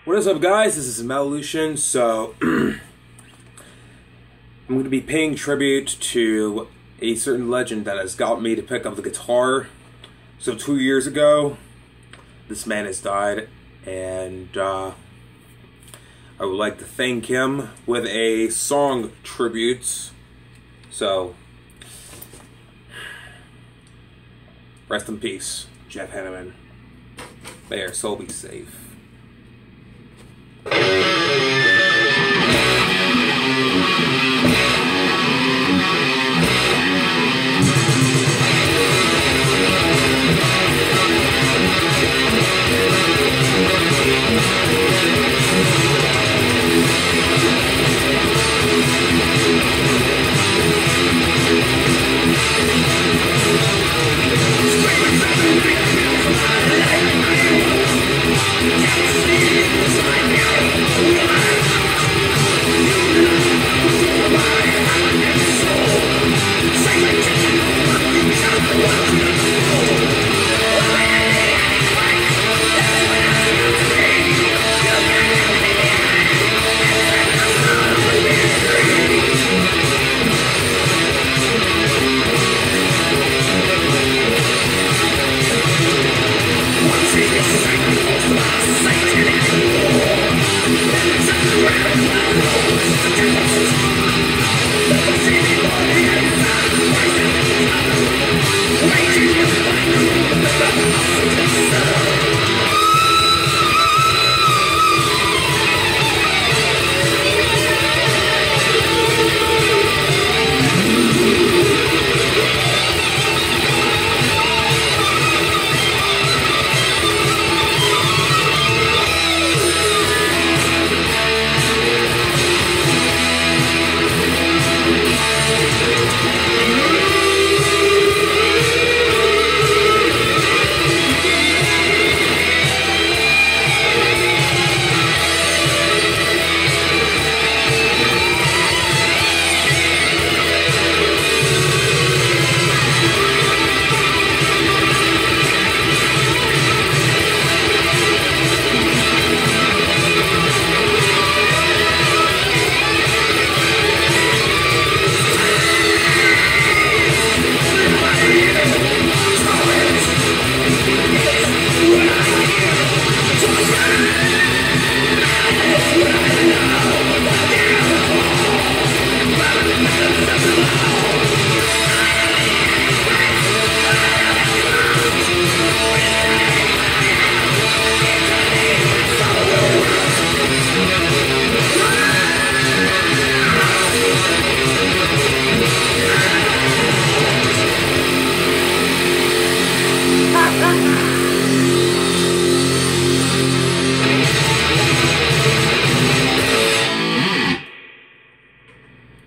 What is up, guys? This is Metallution. So I'm going to be paying tribute to a certain legend that has got me to pick up the guitar. So 2 years ago, this man has died, and I would like to thank him with a song tribute. So rest in peace, Jeff Hanneman. May your soul be safe.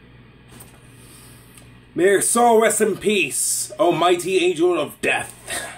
May your soul rest in peace, O mighty angel of death.